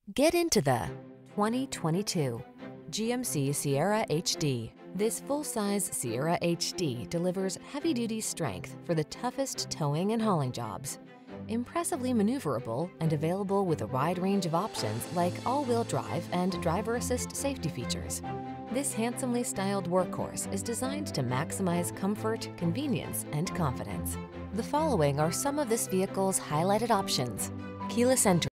Get into the 2022 GMC Sierra HD. This full-size Sierra HD delivers heavy-duty strength for the toughest towing and hauling jobs. Impressively maneuverable and available with a wide range of options like all-wheel drive and driver assist safety features. This handsomely styled workhorse is designed to maximize comfort, convenience, and confidence. The following are some of this vehicle's highlighted options: keyless entry,